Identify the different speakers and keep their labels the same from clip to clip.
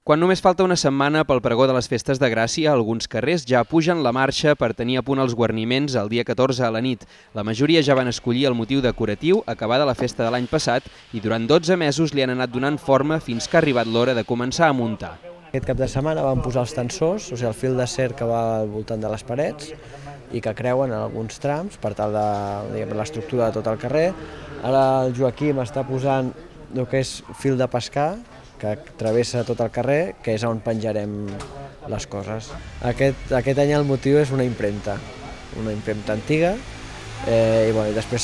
Speaker 1: Quan només falta una setmana pel pregó de les festes de Gràcia, alguns carrers ja pugen la marxa per tenir a punt els guarniments el dia 14 a la nit. La majoria ja van escollir el motiu decoratiu acabada la festa de l'any passat i durant 12 mesos li han anat donant forma fins que ha arribat l'hora de començar a muntar.
Speaker 2: Aquest cap de setmana vam posar els tensors, o sigui, el fil d'acer que va al voltant de les parets i que creuen en alguns trams per tal de l'estructura de tot el carrer. Ara el Joaquim està posant el que és fil de pescar, que travessa tot el carrer, que és on penjarem les coses. Aquest any el motiu és una impremta antiga, i després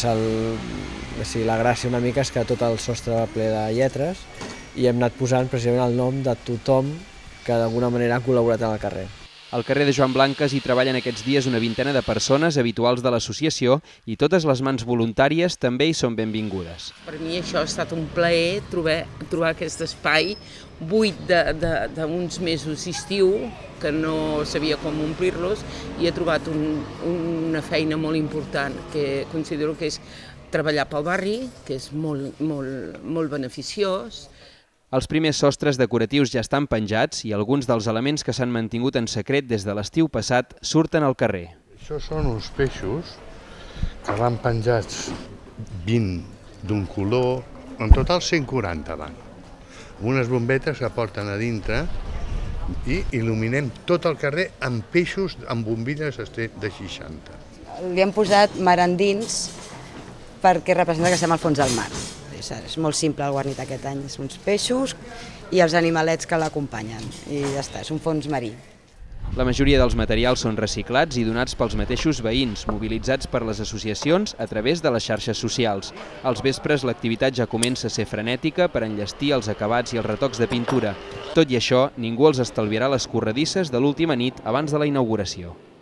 Speaker 2: la gràcia una mica és que tot el sostre va ple de lletres i hem anat posant precisament el nom de tothom que d'alguna manera ha col·laborat en el carrer.
Speaker 1: Al carrer de Joan Blanques hi treballen aquests dies una vintena de persones habituals de l'associació i totes les mans voluntàries també hi són benvingudes.
Speaker 3: Per mi això ha estat un plaer trobar aquest espai buit d'uns mesos d'estiu que no sabia com omplir-los i he trobat una feina molt important que considero que és treballar pel barri, que és molt beneficiós.
Speaker 1: Els primers sostres decoratius ja estan penjats i alguns dels elements que s'han mantingut en secret des de l'estiu passat surten al carrer.
Speaker 4: Això són uns peixos que van penjats 20 d'un color, en total 140 van. Unes bombetes que porten a dintre i il·luminem tot el carrer amb peixos amb bombilles de 60.
Speaker 5: Li hem posat mar endins perquè representa que estem al fons del mar. És molt simple el guarnit aquest any, són uns peixos i els animalets que l'acompanyen i ja està, és un fons marí.
Speaker 1: La majoria dels materials són reciclats i donats pels mateixos veïns, mobilitzats per les associacions a través de les xarxes socials. Als vespres l'activitat ja comença a ser frenètica per enllestir els acabats i els retocs de pintura. Tot i això, ningú els estalviarà les corredisses de l'última nit abans de la inauguració.